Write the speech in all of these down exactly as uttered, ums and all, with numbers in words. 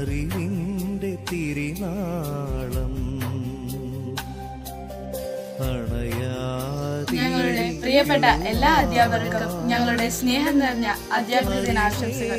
അറിവിന്റെ തിരിനാളം ഞങ്ങളുടെ പ്രിയപ്പെട്ട എല്ലാ അധ്യാപകർക്കും ഞങ്ങളുടെ സ്നേഹം നിറഞ്ഞ അധ്യാപക ദിനാശംസകൾ.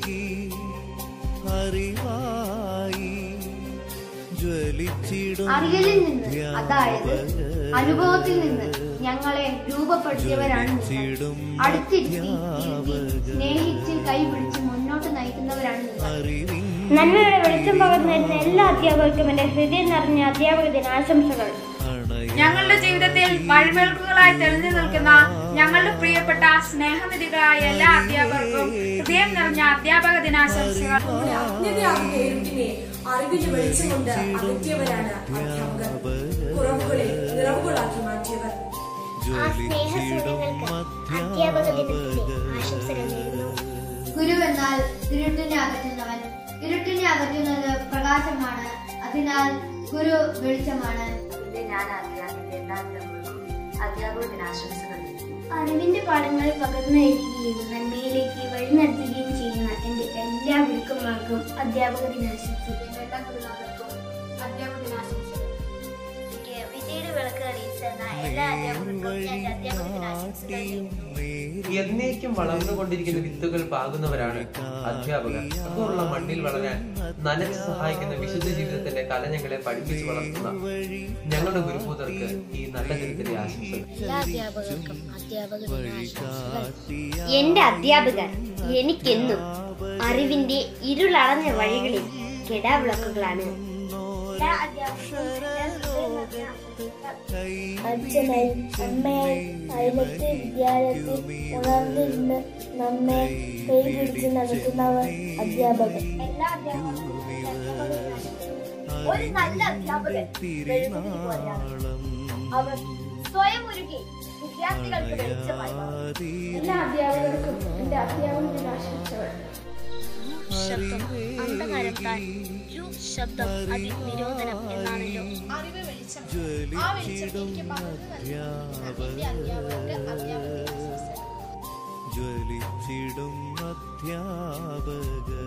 അറിവിൽ നിന്ന്, അതായത് അനുഭവത്തിൽ നിന്ന് ഞങ്ങളെ രൂപപ്പെടുത്തിയവരാണ് നിങ്ങൾ. അടുത്തിരുത്തി സ്നേഹിച്ച് കൈപിടിച്ച് മുന്നോട്ട് നയിക്കുന്നവരാണ് നിങ്ങൾ. നന്മയുടെ വെളിച്ചം പകർന്നിരുന്ന എല്ലാ അധ്യാപകർക്കും എന്റെ ഹൃദയം നിറഞ്ഞ അധ്യാപക ദിനാശംസകൾ. ഞങ്ങളുടെ ജീവിതത്തിൽ വഴിവിളക്കുകളായി തെളിഞ്ഞു നിൽക്കുന്ന ഞങ്ങളുടെ പ്രിയപ്പെട്ട സ്നേഹനിധികളായ എല്ലാ അധ്യാപകർക്കും ഹൃദയം നിറഞ്ഞ അധ്യാപക ദിനാശംസകൾ. അറിവിന്റെ വെളിച്ചം കൊണ്ട് അകറ്റിയവരാണ് അധ്യാപകർ. കുറവുകളെ നിറവുകളാക്കി മാറ്റിയവർ. ഗുരു എന്നാൽ ഇരുട്ടിനെ അകറ്റുന്നവൻ. ഇരുട്ടിനെ അകറ്റുന്നത് പ്രകാശമാണ്. അതിനാൽ ഗുരു വെളിച്ചമാണ്. അധ്യാപക ദിനാശംസകൾ. അറിവിന്റെ പാഠങ്ങൾ പകർന്നു തരികയും നന്മയിലേക്ക് വഴി നടത്തുകയും ചെയ്യുന്ന എന്റെ എല്ലാ ഗുരുക്കന്മാർക്കും അധ്യാപക ദിനാശംസകൾ. എല്ലാ ഗുരുനാഥർക്കും അധ്യാപക ദിനാശംസകൾ. വിജയുടെ വിളക്ക് അറിയിച്ചെന്ന എല്ലാ അധ്യാപകർക്കും എന്റെ അധ്യാപക ദിനാശംസകൾ. എന്നേക്കും വളർന്നുകൊണ്ടിരിക്കുന്ന വിത്തുകൾ പാകുന്നവരാണ് അധ്യാപകർ. അതുള്ള മണ്ണിൽ വളരാൻ നനച്ച് സഹായിക്കുന്ന വിശുദ്ധ ജീവിതത്തിന്റെ കല ഞങ്ങളെ പഠിപ്പിച്ചു വളർത്തുന്ന ഞങ്ങളുടെ ഗുരുഭൂതർക്ക് ഈ നല്ല ദിനത്തിന്റെ ആശംസകൾ. എന്റെ അധ്യാപകർ എനിക്കെന്നും അറിവിന്റെ ഇരുളടഞ്ഞ വഴികളിൽ കെടാവിളക്കുകളാണ്. അച്ഛനായി അമ്മയായി അയലത്തെ വിദ്യാലയത്തിൽ ഉണർന്നിരുന്ന് നമ്മെ കൈപിടിച്ച് നടത്തുന്നവർ അധ്യാപകർ. എല്ലാ അധ്യാപകർക്കും ഒരു നല്ല അധ്യാപകൻ അവർ സ്വയം ഒരുക്കി വിദ്യാർത്ഥികൾക്ക് വെളിച്ചമായി. എല്ലാ അധ്യാപകർക്കും എന്റെ അധ്യാപക ദിനാശംസകൾ. ശബ്ദം അന്ധകാരത്താൽ ശബ്ദം അതിനിരോധനം എന്നാണല്ലോ. അറിവ് വെളിച്ചം, ആ വെളിച്ചം എനിക്ക് പകർന്നു നൽകുന്ന എന്റെ അധ്യാപകർക്ക് അധ്യാപക ദിനാശംസകൾ. ജ്വലിച്ചിടും അധ്യാപക